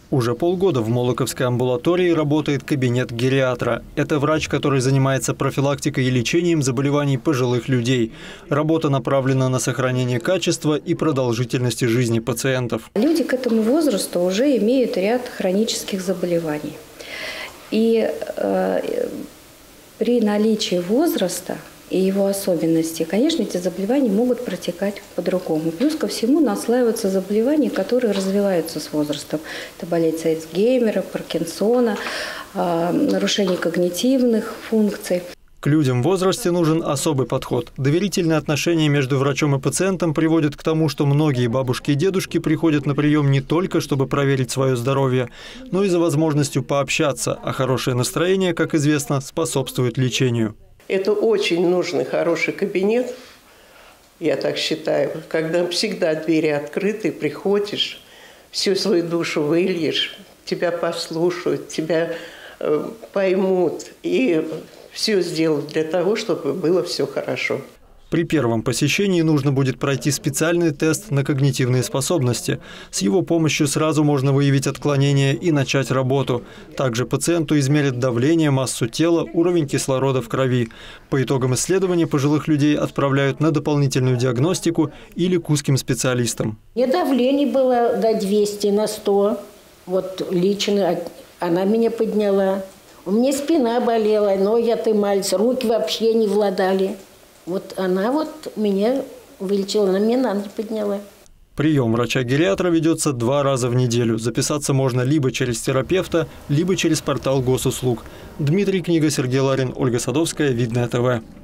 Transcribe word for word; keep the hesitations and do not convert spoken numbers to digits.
Уже полгода в Молоковской амбулатории работает кабинет гериатра. Это врач, который занимается профилактикой и лечением заболеваний пожилых людей. Работа направлена на сохранение качества и продолжительности жизни пациентов. Люди к этому возрасту уже имеют ряд хронических заболеваний. И э, при наличии возраста и его особенностей, конечно, эти заболевания могут протекать по-другому. Плюс ко всему наслаиваются заболевания, которые развиваются с возрастом. Это болезнь Альцгеймера, Паркинсона, э, нарушение когнитивных функций. К людям в возрасте нужен особый подход. Доверительные отношения между врачом и пациентом приводят к тому, что многие бабушки и дедушки приходят на прием не только, чтобы проверить свое здоровье, но и за возможностью пообщаться, а хорошее настроение, как известно, способствует лечению. Это очень нужный, хороший кабинет, я так считаю, когда всегда двери открыты, приходишь, всю свою душу выльешь, тебя послушают, тебя э, поймут и все сделают для того, чтобы было все хорошо. При первом посещении нужно будет пройти специальный тест на когнитивные способности. С его помощью сразу можно выявить отклонения и начать работу. Также пациенту измерят давление, массу тела, уровень кислорода в крови. По итогам исследования пожилых людей отправляют на дополнительную диагностику или к узким специалистам. Мне давление было до двухсот на сто. Вот лично она меня подняла. У меня спина болела, ноги отымались, руки вообще не владали. Вот она вот меня вылечила, она меня на ноги подняла. Прием врача-гериатра ведется два раза в неделю. Записаться можно либо через терапевта, либо через портал госуслуг. Дмитрий Книга, Сергей Ларин, Ольга Садовская, Видное ТВ.